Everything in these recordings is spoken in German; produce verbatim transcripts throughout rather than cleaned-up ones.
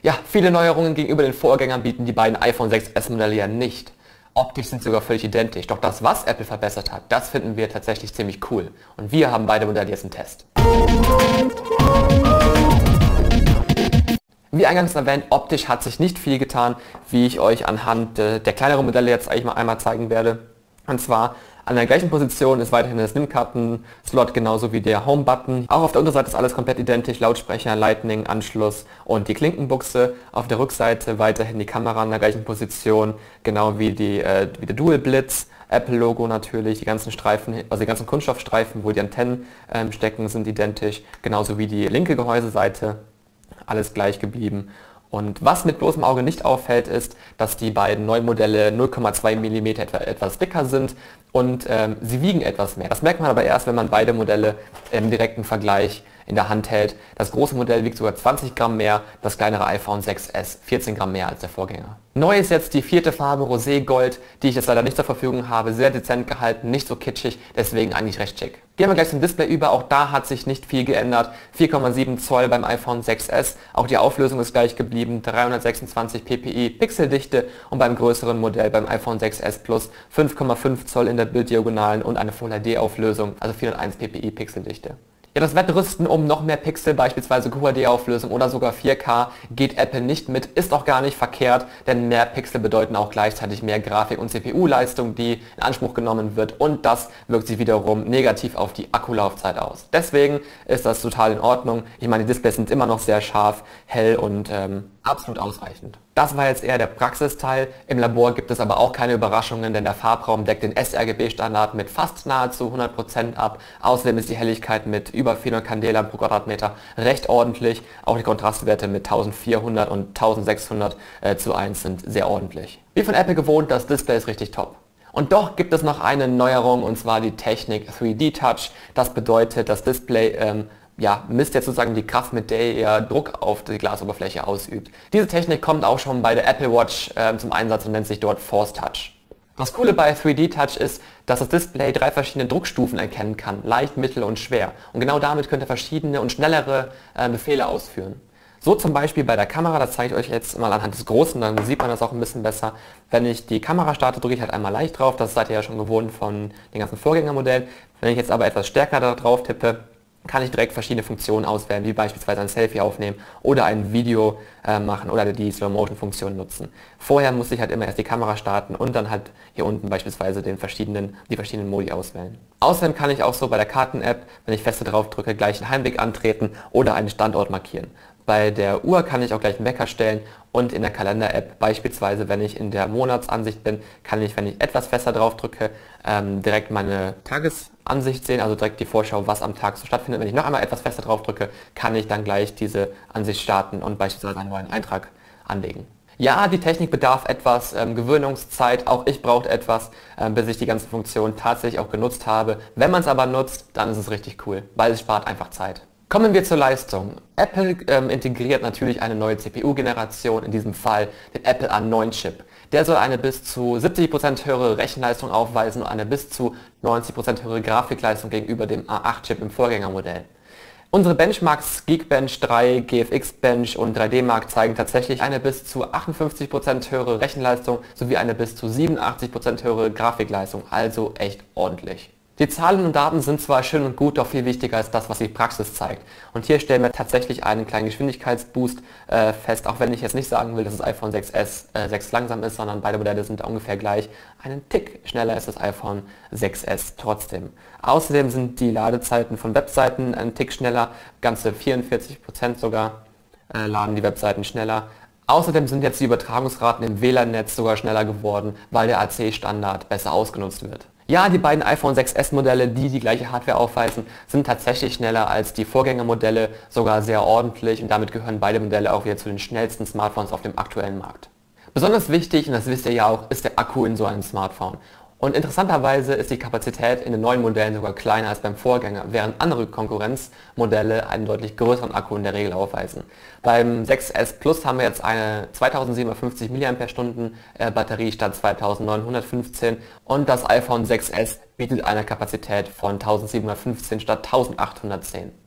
Ja, viele Neuerungen gegenüber den Vorgängern bieten die beiden iPhone sechs S Modelle ja nicht. Optisch sind sie sogar völlig identisch, doch das, was Apple verbessert hat, das finden wir tatsächlich ziemlich cool. Und wir haben beide Modelle jetzt im Test. Wie eingangs erwähnt, optisch hat sich nicht viel getan, wie ich euch anhand äh, der kleineren Modelle jetzt eigentlich mal einmal zeigen werde. Und zwar an der gleichen Position ist weiterhin der SIM-Karten-Slot genauso wie der Home-Button. Auch auf der Unterseite ist alles komplett identisch, Lautsprecher, Lightning, Anschluss und die Klinkenbuchse. Auf der Rückseite weiterhin die Kamera an der gleichen Position, genau wie, die, äh, wie der Dual-Blitz. Apple-Logo natürlich, die ganzen Streifen, also die ganzen Kunststoffstreifen, wo die Antennen ähm, stecken, sind identisch, genauso wie die linke Gehäuseseite. Alles gleich geblieben. Und was mit bloßem Auge nicht auffällt, ist, dass die beiden neuen Modelle null Komma zwei Millimeter etwa, etwas dicker sind und ähm, sie wiegen etwas mehr. Das merkt man aber erst, wenn man beide Modelle im direkten Vergleich in der Hand hält. Das große Modell wiegt sogar zwanzig Gramm mehr, das kleinere iPhone sechs S vierzehn Gramm mehr als der Vorgänger. Neu ist jetzt die vierte Farbe Rosé Gold, die ich jetzt leider nicht zur Verfügung habe, sehr dezent gehalten, nicht so kitschig, deswegen eigentlich recht schick. Gehen wir gleich zum Display über, auch da hat sich nicht viel geändert, vier Komma sieben Zoll beim iPhone sechs S, auch die Auflösung ist gleich geblieben, dreihundertsechsundzwanzig ppi Pixeldichte und beim größeren Modell beim iPhone sechs S Plus fünf Komma fünf Zoll in der Bilddiagonalen und eine Full H D Auflösung, also vierhunderteins ppi Pixeldichte. Ja, das Wettrüsten um noch mehr Pixel, beispielsweise Q H D-Auflösung oder sogar vier K, geht Apple nicht mit, ist auch gar nicht verkehrt, denn mehr Pixel bedeuten auch gleichzeitig mehr Grafik- und C P U-Leistung, die in Anspruch genommen wird, und das wirkt sich wiederum negativ auf die Akkulaufzeit aus. Deswegen ist das total in Ordnung. Ich meine, die Displays sind immer noch sehr scharf, hell und ähm, absolut ausreichend. Das war jetzt eher der Praxisteil. Im Labor gibt es aber auch keine Überraschungen, denn der Farbraum deckt den sRGB-Standard mit fast nahezu hundert Prozent ab. Außerdem ist die Helligkeit mit über vierhundert Candela pro Quadratmeter recht ordentlich. Auch die Kontrastwerte mit eintausendvierhundert und eintausendsechshundert äh, zu eins sind sehr ordentlich. Wie von Apple gewohnt, das Display ist richtig top. Und doch gibt es noch eine Neuerung, und zwar die Technik drei D Touch. Das bedeutet, das Display ähm, ja, misst jetzt sozusagen die Kraft, mit der ihr Druck auf die Glasoberfläche ausübt. Diese Technik kommt auch schon bei der Apple Watch äh, zum Einsatz und nennt sich dort Force Touch. Das Coole bei drei D Touch ist, dass das Display drei verschiedene Druckstufen erkennen kann, leicht, mittel und schwer. Und genau damit könnt ihr verschiedene und schnellere äh, Befehle ausführen. So zum Beispiel bei der Kamera, das zeige ich euch jetzt mal anhand des Großen, dann sieht man das auch ein bisschen besser. Wenn ich die Kamera starte, drücke ich halt einmal leicht drauf, das seid ihr ja schon gewohnt von den ganzen Vorgängermodellen. Wenn ich jetzt aber etwas stärker da drauf tippe, kann ich direkt verschiedene Funktionen auswählen, wie beispielsweise ein Selfie aufnehmen oder ein Video äh, machen oder die Slow-Motion-Funktion nutzen. Vorher musste ich halt immer erst die Kamera starten und dann halt hier unten beispielsweise den verschiedenen, die verschiedenen Modi auswählen. Außerdem kann ich auch so bei der Karten-App, wenn ich feste drauf drücke, gleich einen Heimweg antreten oder einen Standort markieren. Bei der Uhr kann ich auch gleich einen Wecker stellen und in der Kalender-App beispielsweise, wenn ich in der Monatsansicht bin, kann ich, wenn ich etwas fester drauf drücke, ähm, direkt meine Tagesansicht sehen, also direkt die Vorschau, was am Tag so stattfindet. Wenn ich noch einmal etwas fester drauf drücke, kann ich dann gleich diese Ansicht starten und beispielsweise einen neuen Eintrag anlegen. Ja, die Technik bedarf etwas ähm, Gewöhnungszeit, auch ich brauchte etwas, ähm, bis ich die ganzen Funktionen tatsächlich auch genutzt habe. Wenn man es aber nutzt, dann ist es richtig cool, weil es spart einfach Zeit. Kommen wir zur Leistung. Apple ähm, integriert natürlich eine neue C P U-Generation, in diesem Fall den Apple A neun Chip. Der soll eine bis zu siebzig Prozent höhere Rechenleistung aufweisen und eine bis zu neunzig Prozent höhere Grafikleistung gegenüber dem A acht Chip im Vorgängermodell. Unsere Benchmarks Geekbench drei, G F X Bench und drei D Mark zeigen tatsächlich eine bis zu achtundfünfzig Prozent höhere Rechenleistung sowie eine bis zu siebenundachtzig Prozent höhere Grafikleistung, also echt ordentlich. Die Zahlen und Daten sind zwar schön und gut, doch viel wichtiger ist das, was die Praxis zeigt. Und hier stellen wir tatsächlich einen kleinen Geschwindigkeitsboost äh, fest, auch wenn ich jetzt nicht sagen will, dass das iPhone sechs S äh, sechs langsam ist, sondern beide Modelle sind ungefähr gleich. Einen Tick schneller ist das iPhone sechs S trotzdem. Außerdem sind die Ladezeiten von Webseiten einen Tick schneller, ganze vierundvierzig Prozent sogar äh, laden die Webseiten schneller. Außerdem sind jetzt die Übertragungsraten im W L A N-Netz sogar schneller geworden, weil der A C-Standard besser ausgenutzt wird. Ja, die beiden iPhone sechs S Modelle, die die gleiche Hardware aufweisen, sind tatsächlich schneller als die Vorgängermodelle, sogar sehr ordentlich, und damit gehören beide Modelle auch wieder zu den schnellsten Smartphones auf dem aktuellen Markt. Besonders wichtig, und das wisst ihr ja auch, ist der Akku in so einem Smartphone. Und interessanterweise ist die Kapazität in den neuen Modellen sogar kleiner als beim Vorgänger, während andere Konkurrenzmodelle einen deutlich größeren Akku in der Regel aufweisen. Beim sechs S Plus haben wir jetzt eine zweitausendsiebenhundertfünfzig Milliampere-Stunden äh, Batterie statt zweitausendneunhundertfünfzehn und das iPhone sechs S bietet eine Kapazität von eintausendsiebenhundertfünfzehn statt eintausendachthundertzehn.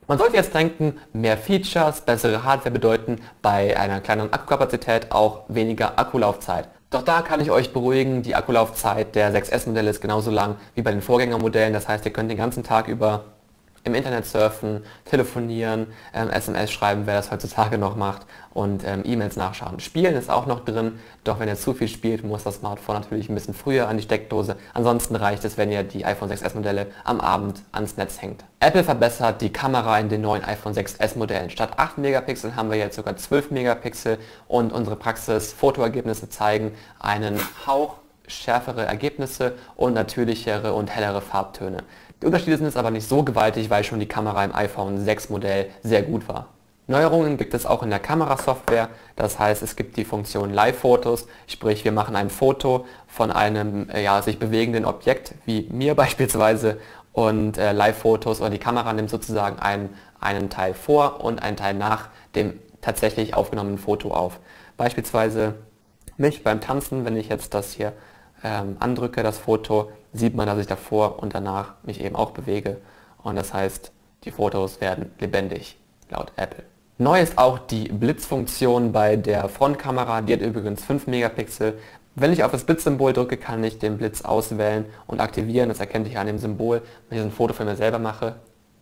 Man sollte jetzt denken, mehr Features, bessere Hardware bedeuten bei einer kleineren Akkukapazität auch weniger Akkulaufzeit. Doch da kann ich euch beruhigen, die Akkulaufzeit der sechs S Modelle ist genauso lang wie bei den Vorgängermodellen. Das heißt, ihr könnt den ganzen Tag über im Internet surfen, telefonieren, ähm, S M S schreiben, wer das heutzutage noch macht, und ähm, E-Mails nachschauen. Spielen ist auch noch drin, doch wenn ihr zu viel spielt, muss das Smartphone natürlich ein bisschen früher an die Steckdose. Ansonsten reicht es, wenn ihr die iPhone sechs S Modelle am Abend ans Netz hängt. Apple verbessert die Kamera in den neuen iPhone sechs S Modellen. Statt acht Megapixel haben wir jetzt sogar zwölf Megapixel und unsere Praxis-Fotoergebnisse zeigen einen Hauch schärfere Ergebnisse und natürlichere und hellere Farbtöne. Die Unterschiede sind jetzt aber nicht so gewaltig, weil schon die Kamera im iPhone sechs Modell sehr gut war. Neuerungen gibt es auch in der Kamerasoftware, das heißt, es gibt die Funktion Live-Fotos, sprich wir machen ein Foto von einem ja, sich bewegenden Objekt, wie mir beispielsweise, und äh, Live-Fotos oder die Kamera nimmt sozusagen einen, einen Teil vor und einen Teil nach dem tatsächlich aufgenommenen Foto auf. Beispielsweise mich beim Tanzen, wenn ich jetzt das hier ähm, andrücke, das Foto, sieht man, dass ich davor und danach mich eben auch bewege, und das heißt, die Fotos werden lebendig, laut Apple. Neu ist auch die Blitzfunktion bei der Frontkamera, die hat übrigens fünf Megapixel. Wenn ich auf das Blitzsymbol drücke, kann ich den Blitz auswählen und aktivieren, das erkennt ihr an dem Symbol. Wenn ich ein Foto von mir selber mache,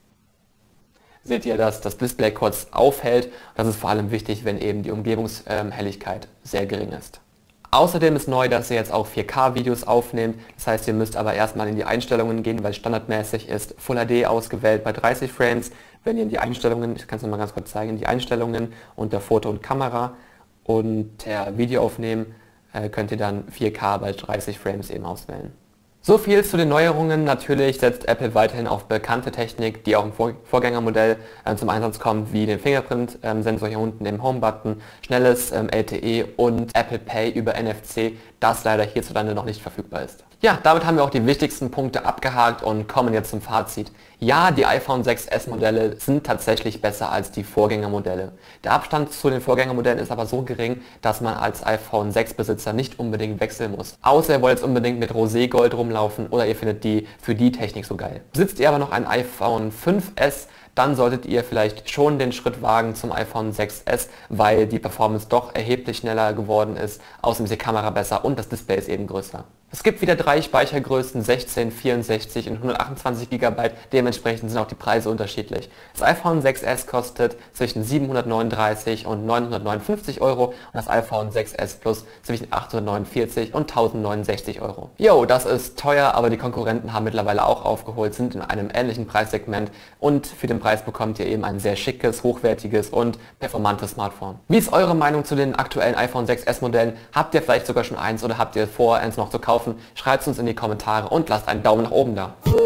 seht ihr, dass das Display kurz aufhält. Das ist vor allem wichtig, wenn eben die Umgebungshelligkeit sehr gering ist. Außerdem ist neu, dass ihr jetzt auch vier K Videos aufnehmt. Das heißt, ihr müsst aber erstmal in die Einstellungen gehen, weil standardmäßig ist Full H D ausgewählt bei dreißig Frames. Wenn ihr in die Einstellungen, ich kann es noch mal ganz kurz zeigen, in die Einstellungen unter Foto und Kamera und der Video aufnehmen, äh, könnt ihr dann vier K bei dreißig Frames eben auswählen. So viel zu den Neuerungen. Natürlich setzt Apple weiterhin auf bekannte Technik, die auch im Vor Vorgängermodell äh, zum Einsatz kommt, wie den Fingerprint-Sensor ähm, hier unten im Home-Button, schnelles ähm, L T E und Apple Pay über N F C, das leider hierzulande noch nicht verfügbar ist. Ja, damit haben wir auch die wichtigsten Punkte abgehakt und kommen jetzt zum Fazit. Ja, die iPhone sechs S Modelle sind tatsächlich besser als die Vorgängermodelle. Der Abstand zu den Vorgängermodellen ist aber so gering, dass man als iPhone sechs Besitzer nicht unbedingt wechseln muss. Außer ihr wollt jetzt unbedingt mit Roségold rumlaufen oder ihr findet die für die Technik so geil. Besitzt ihr aber noch ein iPhone fünf S, dann solltet ihr vielleicht schon den Schritt wagen zum iPhone sechs S, weil die Performance doch erheblich schneller geworden ist, außerdem ist die Kamera besser und das Display ist eben größer. Es gibt wieder drei Speichergrößen, sechzehn, vierundsechzig und hundertachtundzwanzig Gigabyte, dementsprechend sind auch die Preise unterschiedlich. Das iPhone sechs S kostet zwischen siebenhundertneununddreißig und neunhundertneunundfünfzig Euro und das iPhone sechs S Plus zwischen achthundertneunundvierzig und tausendneunundsechzig Euro. Jo, das ist teuer, aber die Konkurrenten haben mittlerweile auch aufgeholt, sind in einem ähnlichen Preissegment und für den Preis bekommt ihr eben ein sehr schickes, hochwertiges und performantes Smartphone. Wie ist eure Meinung zu den aktuellen iPhone sechs S Modellen? Habt ihr vielleicht sogar schon eins oder habt ihr vor, eins noch zu kaufen? Schreibt es uns in die Kommentare und lasst einen Daumen nach oben da.